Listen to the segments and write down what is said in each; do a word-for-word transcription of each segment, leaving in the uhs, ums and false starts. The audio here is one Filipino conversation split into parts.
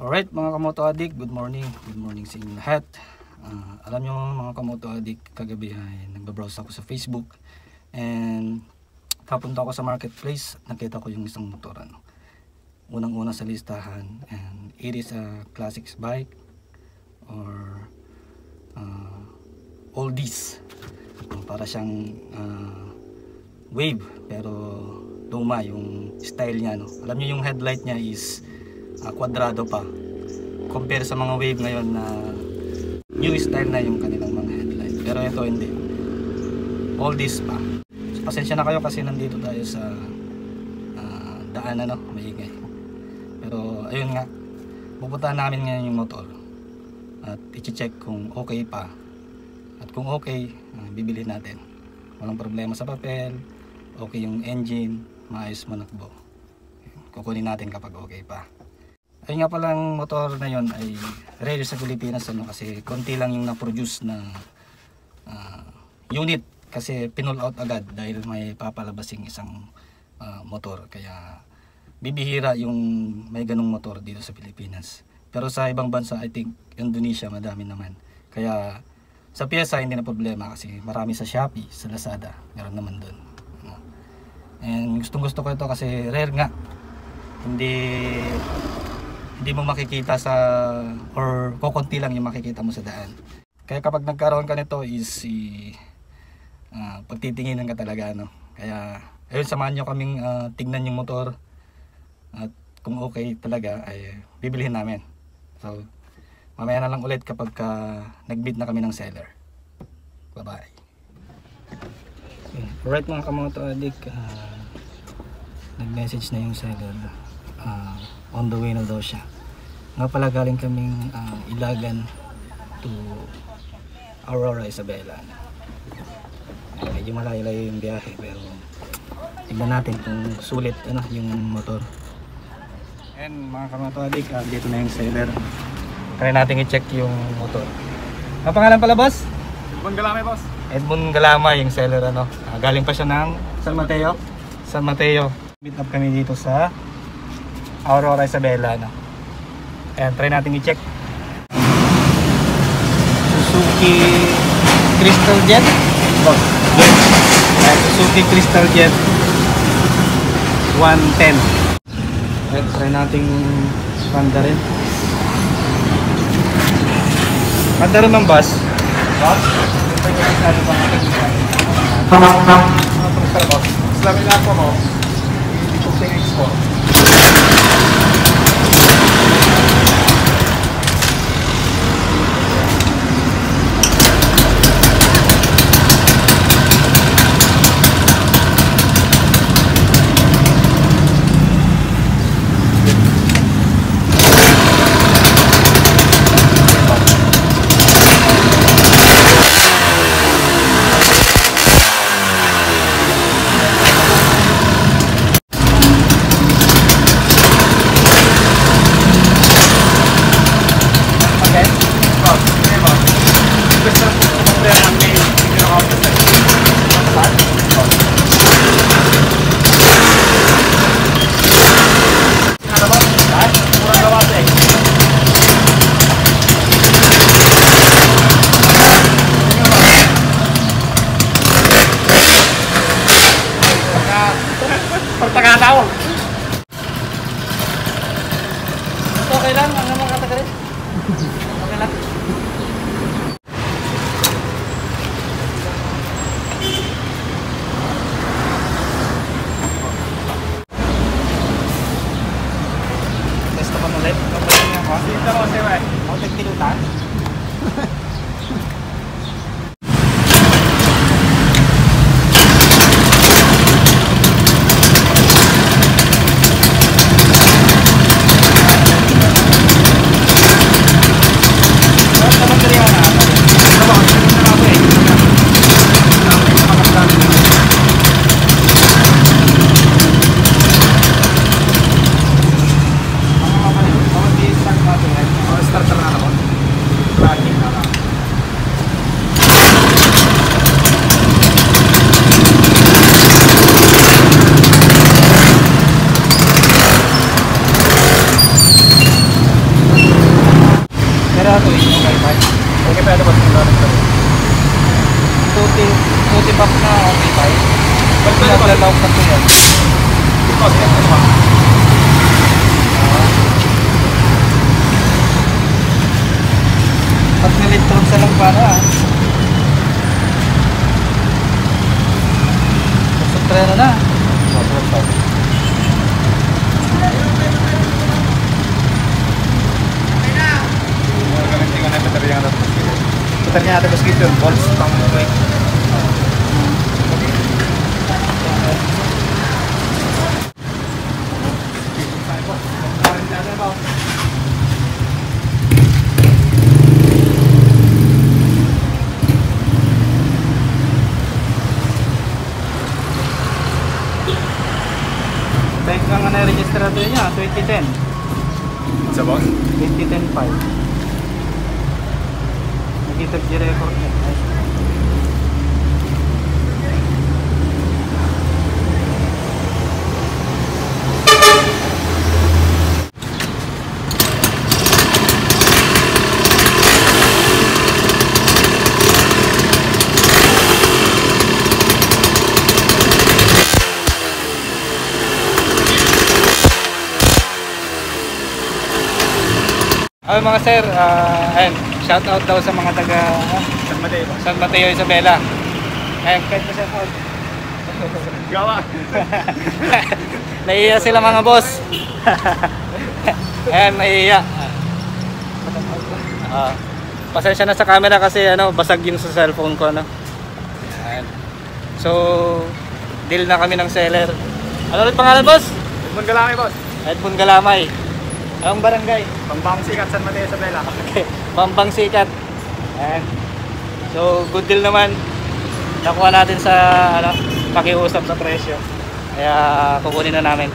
Alright mga kamoto addict, good morning. Good morning sa inyo lahat. uh, Alam nyo mga kamoto addict, kagabi ay nagbabrowse ako sa Facebook and kapunta ako sa marketplace. Nakita ko yung isang motor, ano, unang una sa listahan, and it is a classics bike or uh, oldies. uh, Para siyang uh, wave pero luma yung style niya, no? Alam nyo yung headlight niya is Uh, kwadrado pa compare sa mga wave ngayon na new style na yung kanilang mga headlight, pero ito hindi, all this pa. So, pasensya na kayo kasi nandito tayo sa uh, daan, ano, maingay, pero ayun nga, pupuntahan namin ngayon yung motor at i-check kung okay pa, at kung okay, uh, bibili natin. Walang problema sa papel, okay yung engine, maayos manakbo, kukunin natin kapag okay pa. Ayun nga palang motor na yon ay rare sa Pilipinas, ano, kasi konti lang yung na-produce na uh, unit, kasi pinull out agad dahil may papalabasing isang uh, motor, kaya bibihira yung may ganung motor dito sa Pilipinas. Pero sa ibang bansa, I think Indonesia, madami naman. Kaya sa piyesa hindi na problema kasi marami sa Shopee, sa Lazada, meron naman doon. And gustong gusto ko ito kasi rare nga, hindi hindi mo makikita sa, or kukunti lang yung makikita mo sa daan. Kaya kapag nagkaroon ka nito is uh, pagtitinginan ka talaga, no? Kaya ayun, samahan nyo kaming uh, tignan yung motor, at kung okay talaga ay bibilihin namin. So mamaya na lang ulit kapag uh, nag-meet na kami ng seller. Bye bye. Okay. Alright mga kamoto addict, uh, nag-message na yung seller. Uh, on the way na daw siya. Nga pala, galing kaming uh, Ilagan to Aurora Isabela. Uh, medyo malayo-layo yung biyahe, pero tignan natin kung sulit, ano, yung motor. And mga kamoto addict, uh, dito na yung seller. Try natin i-check yung motor. Ang pangalan pala, boss? Edmond Galama, boss. Edmond Galama yung seller, ano. Uh, galing pa siya ng San Mateo. San Mateo. Meet up kami dito sa Aurora Isabela, no? Ayan, try natin i-check. Suzuki Crystal Jet. Oh, yes. Ayan, Suzuki Crystal Jet one ten. Ayan, try natin panda rin. Panda rin ng bus. Bus? Ano ba natin? Islamin na po mo. Hindi po tingin ko. Pagtakataw. Okay lang, ang naman katagalit. Okay lang. Test naman ulit. Dito mo, sir, eh. Ako nagtilutan. maglalawak na po yan. Boss, yan ano ba? Pag nilitron sa lang para ah. Pasok treno na. Masarap pa. Gamitin ko na yung baterya ng atas basket. Baterya ng atas basket yun. Volts pang quick. Bank nga nga na-register natin niya, twenty ten. Sa boss? twenty ten five. Nakita yung record niya. Ay mga sir, uh, ayun, shout out daw sa mga taga uh, San Mateo. San Mateo, Isabela. Ayun, kahit pa shout out. Gawa. Naiiya sila mga boss. Ayun, naiiya. Uh, pasensya na sa camera kasi ano, basag yung sa cellphone ko ano. Ayun. So, deal na kami ng seller. Ano ulit pangalan boss? Edmond Galamay, boss. Edmond Galamay. Anong barangay? Pambang sikat San Mateo, Isabela. Okay, Pampang Sikat. Ayan. So, good deal naman. Nakuha natin sa ano, pakiusap sa presyo. Kaya kukunin na namin.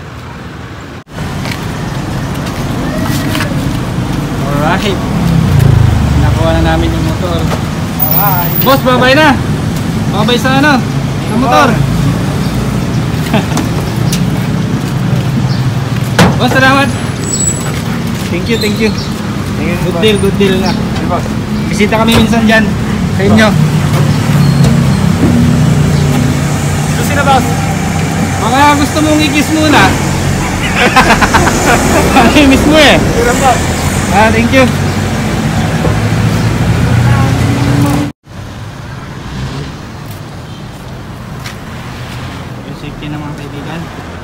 Alright. Nakuha na namin yung motor. Alright. Boss, babay na. Babay sa ano? Sa motor. Boss, salamat. Thank you, thank you. Good deal, good deal na. Hey, boss. Bisita kami minsan dyan sa inyo. Susi na, boss. Baka gusto mong i-kiss muna. Miss mo eh. Hirap, boss. Ah, thank you. Yung safety ng mga kaibigan.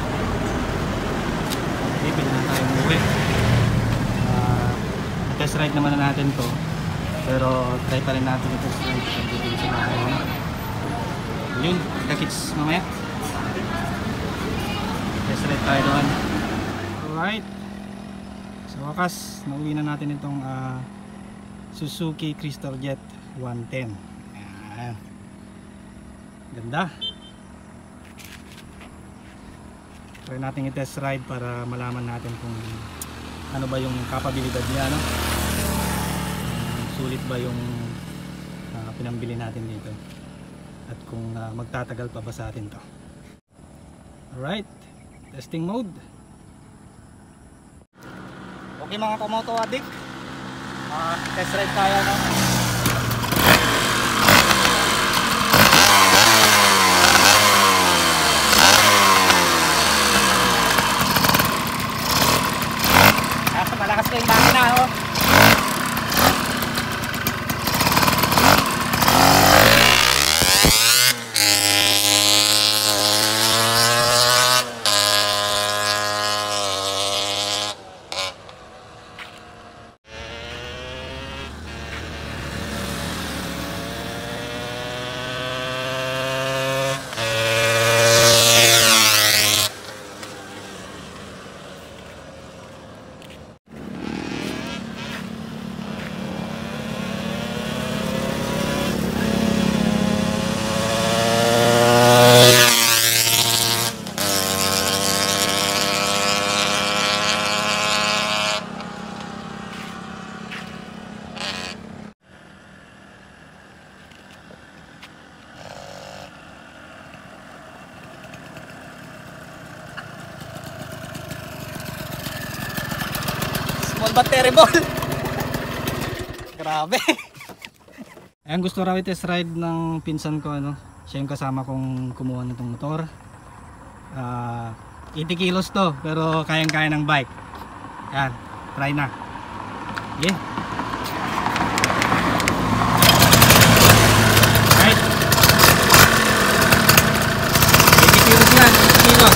Okay, pwede na tayo umuwi. Uh, test ride naman na natin to. Pero try pa rin natin yung test ride pagdating sa bahay. Yun, kakits mamaya. Test ride tayo doon. Alright. Sa wakas, nauwi na natin itong uh, Suzuki Crystal Jet one ten. Ayan. Ganda. Try natin i-test ride para malaman natin kung ano ba yung kapabilidad niya, no? Um, sulit ba yung uh, pinambili natin dito at kung uh, magtatagal pa ba sa atin to. Alright, testing mode. Okay mga kamoto adik, uh, test ride tayo, no? Malakas ko yung makina, oh. Small but terrible. Grabe. Ayan, gusto raw i-test ride ng pinsan ko, ano. Siya yung kasama kong kumuha nitong motor. Ah, eighty kilos to, pero kayang-kaya ng bike. Yan, try na. Yeah. Right. eighty kilos yan, eighty kilos.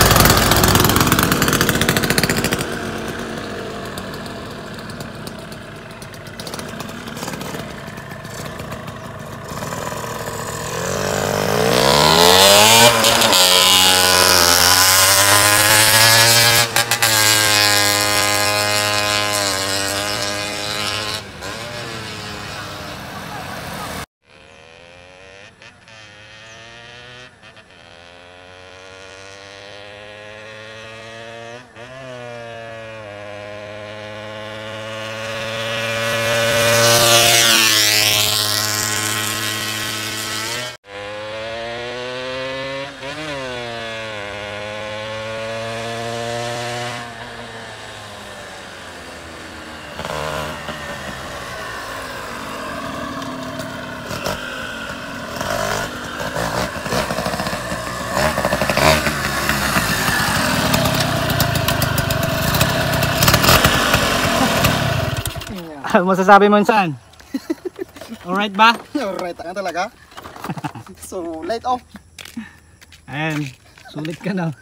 Ano masasabi mo saan? Alright ba? Alright, ang talaga. So, light off. Ayan, sulit ka na.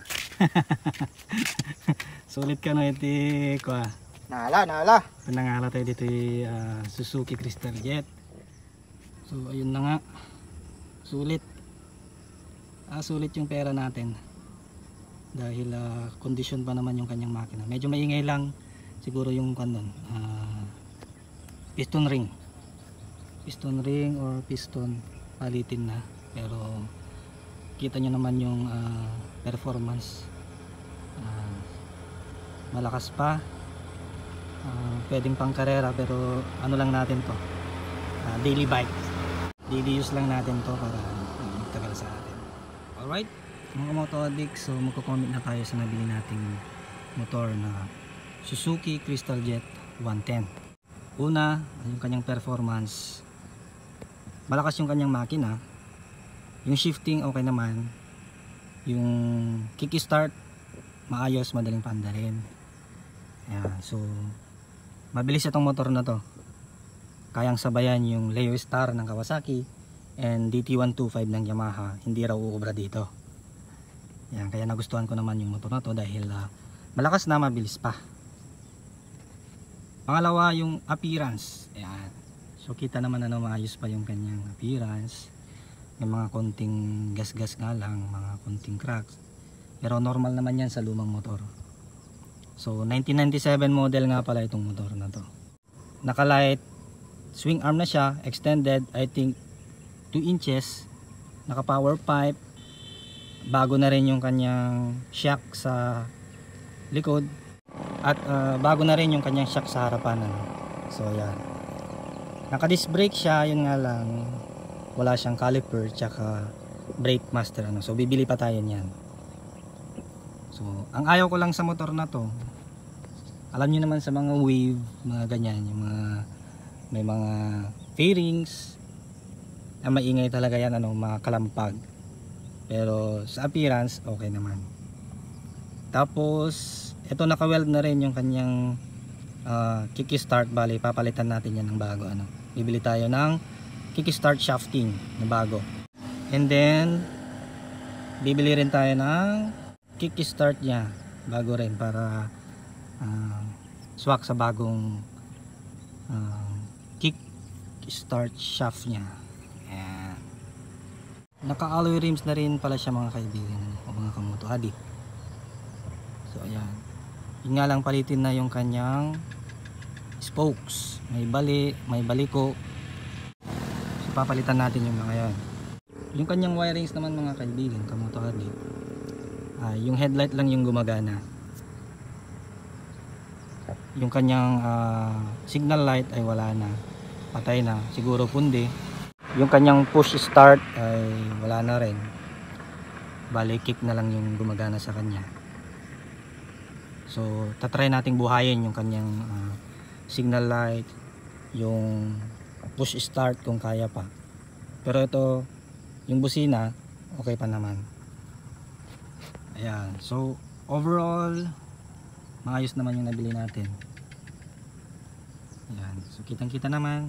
Sulit ka na iti ko ah. Nala, nala. Panangala tayo dito yung uh, Suzuki Crystal Jet. So ayun na nga. Sulit. Ah, sulit yung pera natin. Dahil uh, condition pa naman yung kanyang makina. Medyo maingay lang siguro yung kanon. Uh, piston ring. Piston ring or piston palitin na. Pero kita nyo naman yung uh, performance. Uh, malakas pa. Uh, pwedeng pang karera pero ano lang natin to. Uh, daily bike. Daily use lang natin to para uh, magtagal sa atin. Alright, mga moto addict, so magko-comment na tayo sa nabili nating motor na Suzuki Crystal Jet one ten. Una, yung kanyang performance, malakas yung kanyang makina. Yung shifting okay naman. Yung kickstart maayos, madaling paandalin. Ayan, so mabilis itong motor na to. Kayang sabayan yung Leo Star ng Kawasaki and D T one twenty-five ng Yamaha. Hindi raw uubra dito. Ayan, kaya nagustuhan ko naman yung motor na to dahil uh, malakas na, mabilis pa. Pangalawa, yung appearance. Ayan. So kita naman na maayos pa yung kanyang appearance. May mga konting gas-gas nga lang, mga konting cracks. Pero normal naman yan sa lumang motor. So nineteen ninety-seven model nga pala itong motor na to. Naka-light swing arm na siya, extended I think two inches. Naka-power pipe. Bago na rin yung kanyang shock sa likod. At uh, bago na rin yung kanyang shock sa harapan. Ano. So yan. Naka-disc brake siya, yun nga lang. Wala siyang caliper tsaka brake master. Ano. So bibili pa tayo niyan. So ang ayaw ko lang sa motor na to, alam niyo naman sa mga wave, mga ganyan, yung mga may mga fairings, na maingay talaga yan, ano, mga kalampag. Pero sa appearance, okay naman. Tapos ito, naka-weld na rin yung kanyang uh, kickstart. Bali, papalitan natin yan ng bago. Ano. Bibili tayo ng kickstart shafting na bago. And then bibili rin tayo ng kickstart niya bago rin para uh, swak sa bagong uh, kickstart shaft niya. Ayan. Naka-alloy rims na rin pala siya mga kaibigan o mga kamoto addict. So ayan. Yun nga lang, palitin na yung kanyang spokes. May bali, may baliko. So papalitan natin yung mga yan. Yung kanyang wirings naman mga kaibigan, kamoto addict, uh, yung headlight lang yung gumagana. Yung kanyang uh, signal light ay wala na. Patay na. Siguro pundi. Yung kanyang push start ay wala na rin. Bali, kick na lang yung gumagana sa kanya. So tatry nating buhayin yung kanyang uh, signal light, yung push start kung kaya pa. Pero ito, yung busina okay pa naman. Ayan, so overall maayos naman yung nabili natin. Ayan, so kitang kita naman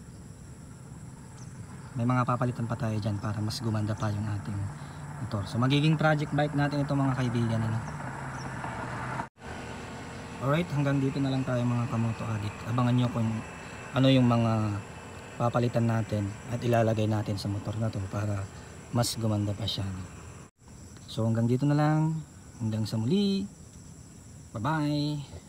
may mga papalitan pa tayo dyan para mas gumanda pa yung ating motor. So magiging project bike natin ito mga kaibigan, ano? Alright, hanggang dito na lang tayo mga kamoto addict. Abangan nyo kung ano yung mga papalitan natin at ilalagay natin sa motor na to para mas gumanda pa siya. So hanggang dito na lang, hanggang sa muli, bye bye.